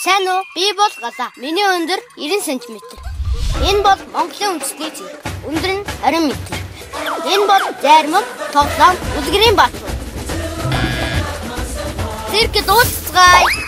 Сайн уу? Би бол Галаа. Миний өндөр 90 см. Энэ бол Монголын үндэсний цирк. Өндөр нь 20 м. Энэ бол зарим тоглоом үлгэрийн бат. Цирк дуусгая.